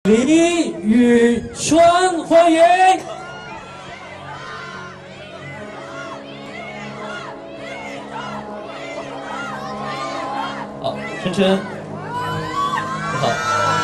李宇春，欢迎。好，春春，你好。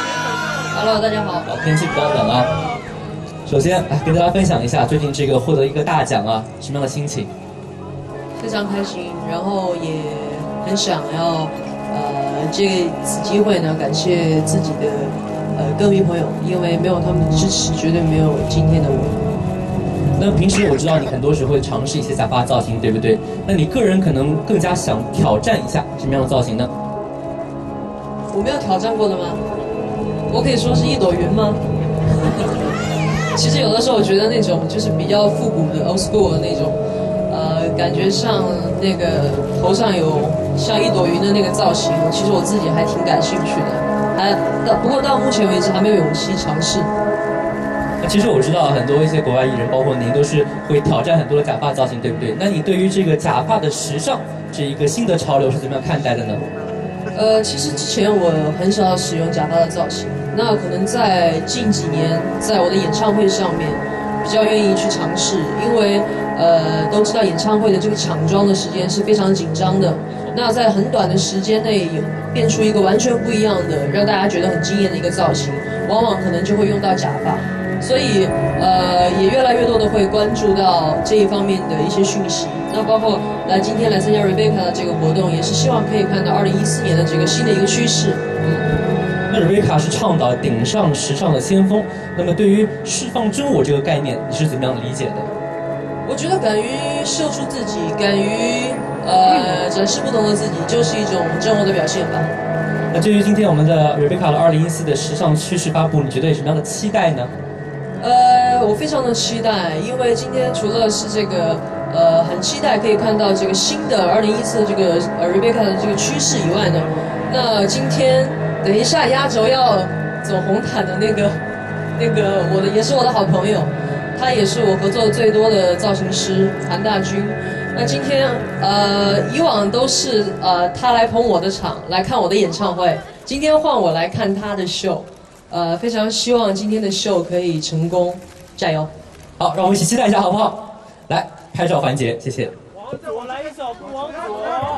Hello， 大家好。 天气比较冷啊。首先，来跟大家分享一下最近这个获得一个大奖啊，什么样的心情？ 非常开心，然后也很想要这次机会呢，感谢自己的歌迷朋友，因为没有他们的支持，绝对没有今天的我。 那平时我知道你很多时候会尝试一些假发造型，对不对？那你个人可能更加想挑战一下什么样的造型呢？ 我没有挑战过的吗？我可以说是一朵云吗？其实有的时候我觉得那种就是比较复古的 old school 的那种，感觉上那个头上有像一朵云的那个造型，其实我自己还挺感兴趣的，不过到目前为止还没有勇气尝试。 其实我知道很多一些国外艺人，包括您，都是会挑战很多的假发造型，对不对？那你对于这个假发的时尚这一个新的潮流是怎么样看待的呢？ 其实之前我很少使用假发的造型，那可能在近几年，在我的演唱会上面比较愿意去尝试，因为都知道演唱会的这个场装的时间是非常紧张的，那在很短的时间内变出一个完全不一样的，让大家觉得很惊艳的一个造型，往往可能就会用到假发，所以也越来越多的会关注到这一方面的一些讯息。那包括今天来参加 Rebecca 的这个活动，也是希望可以看到2014年的这个新的一个趋势。 那 Rebecca 是倡导顶上时尚的先锋，那么对于释放真我这个概念，你是怎么样理解的？ 我觉得敢于秀出自己，敢于展示不同的自己，就是一种真我的表现吧。 那对于今天我们的 Rebecca 的2014的时尚趋势发布，你觉得有什么样的期待呢？ 我非常的期待，因为今天除了是这个很期待可以看到这个新的2014的这个Rebecca 的这个趋势以外呢，那今天等一下压轴要走红毯的那个也是我的好朋友，他也是我合作最多的造型师韩大军。那今天以往都是他来捧我的场，来看我的演唱会，今天换我来看他的秀，非常希望今天的秀可以成功，加油！ 好，让我们一起期待一下，好不好？来，拍照环节，谢谢。 往左来一小步，往左。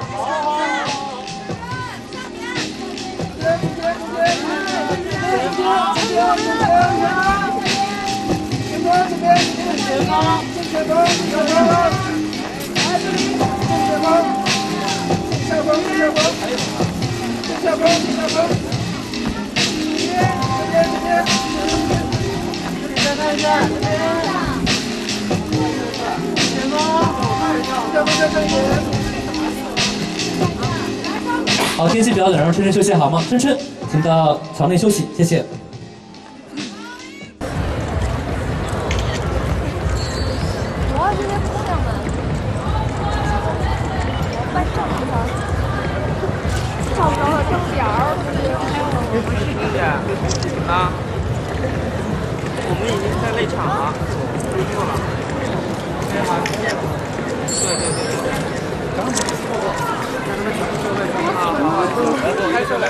好，天气比较冷，让春春休息好吗？春春，请到场内休息，谢谢。 啊，我们已经在内场了，入座了。对吗？对。刚才错过，让他们全部坐位上啊！来，我开车来。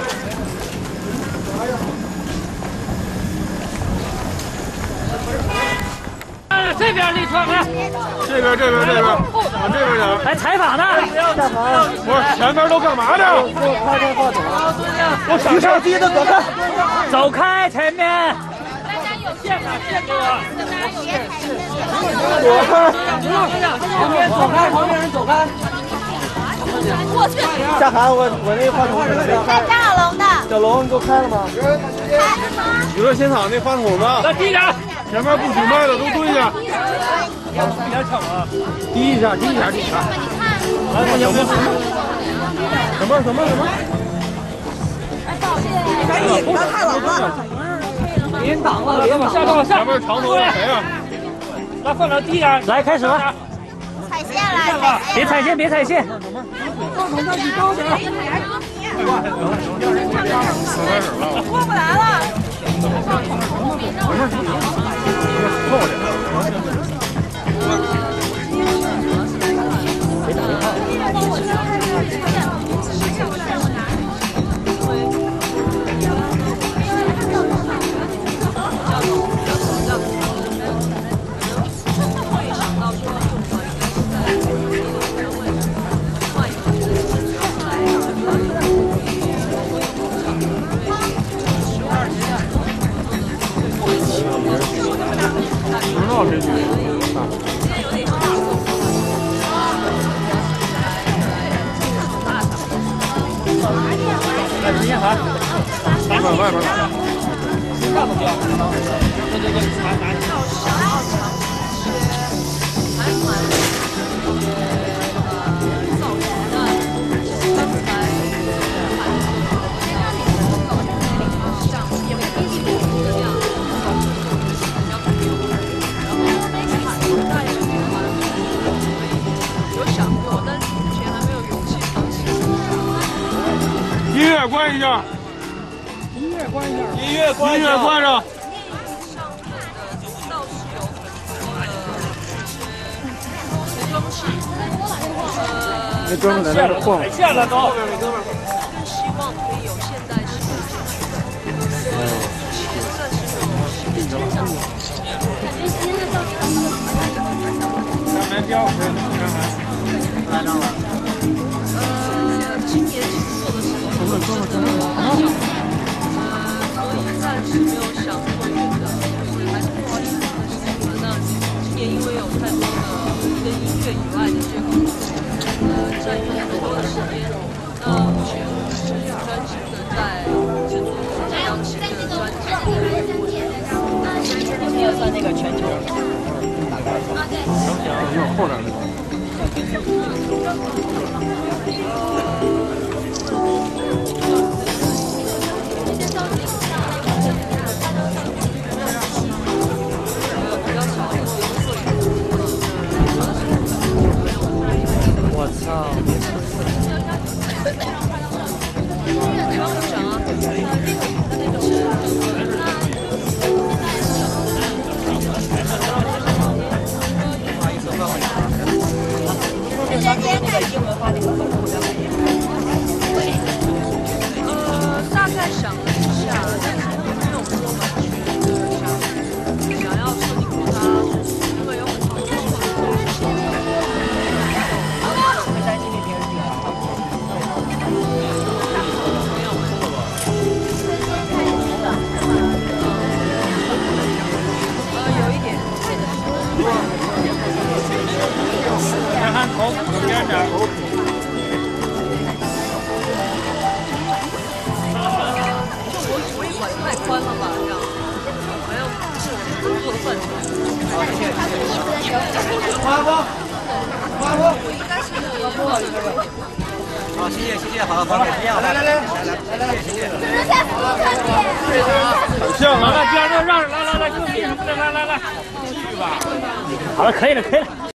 这边立窗来，这边，往这边点。来采访呢？不是，前面都干嘛呢？给我开话筒。我想上机的走开，走开，前面。大家有线吗？线给我。旁边走开，旁边人走开。 过去。 夏涵，我那话筒是谁开？ 张小龙的。 小龙，你给我开了吗？ 开了吗？ 娱乐现场那话筒呢？来低点，前面不许卖的都对着。低点抢啊！低一下。来，有没有？什么？ 赶紧，不要太冷了。 别挡了，别往下。前面长头是谁啊？来，放点低点。来，开始了。 踩线来， 别踩线。 放头再举高点。过不来了。 后点。 不知道谁举的。来，直接喊。外边来。干不掉。对，拿。音乐关一下，音乐关一下，音乐关上。那哥们在那晃。下了都。希望可以有现代式的。来标，来上了。今年其实做的事情真的所以暂时没有想多远的，就是还是不好意思的事情了。那今年因为有太多的跟音乐以外的这个占用很多的时间，那目前是专心的在制作这张新的专辑。今天算那个全球。行，后点那个。我操！大概想了一下，但是没有说完全的想要设定过它，因为有很多会担心那边人没有有一点。先看头，边点头。太宽了吧，这样，还要是我工作的范畴。好，谢谢。我应该是不好意思。好，谢谢，好，来，谢谢。很像啊，来，边上让，来，兄弟，来，继续吧。好了，可以了。